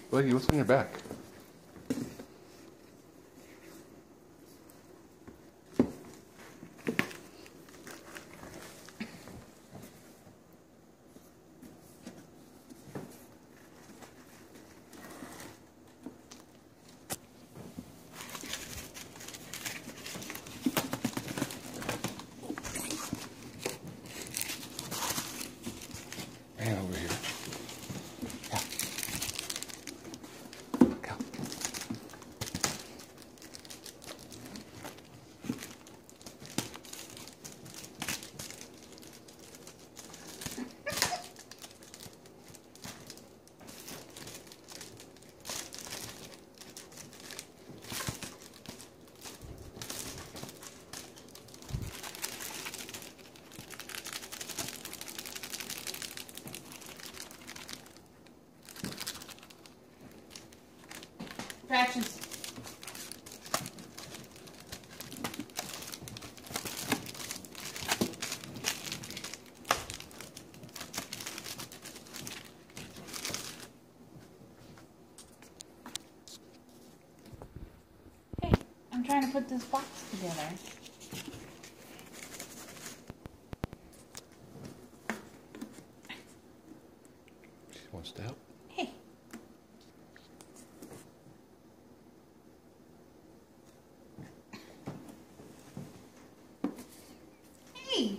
Blakey, what's on your back? And over here. Yeah. Go. Patches. Hey, I'm trying to put this box together. She wants to help. Hey. Hey.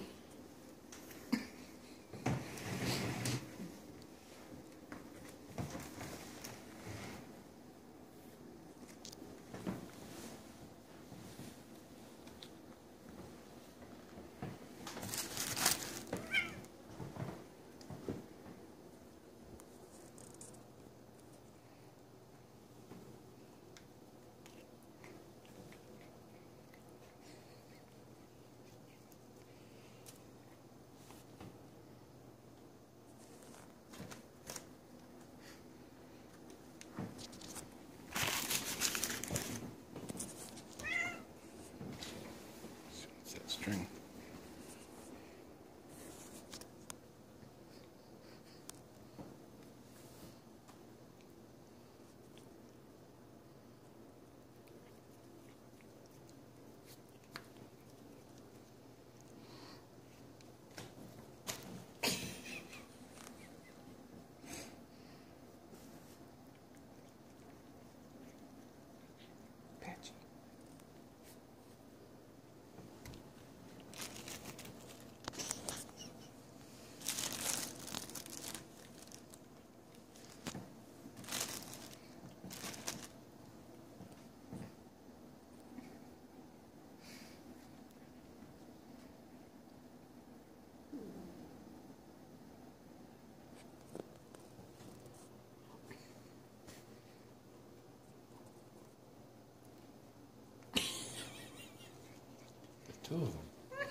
She wants that string. Patchy. The two of them.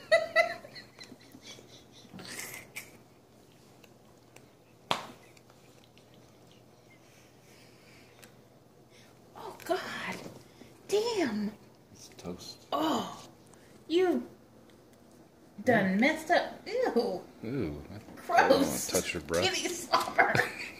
Oh, God. Damn. It's toast. Oh, you done messed up. Ew. Ooh. Gross. I don't want to touch your breath. Kitty slobber.